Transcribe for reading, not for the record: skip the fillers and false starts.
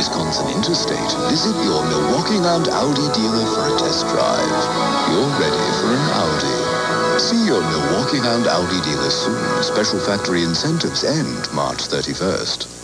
Wisconsin Interstate, visit your Milwaukee Land Audi dealer for a test drive. You're ready for an Audi. See your Milwaukee Land Audi dealer soon. Special factory incentives end March 31st.